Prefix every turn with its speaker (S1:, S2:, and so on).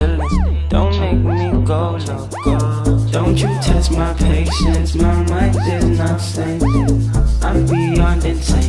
S1: Don't make me go loco. Don't you test my patience, my mind is not sane. I'm beyond insane.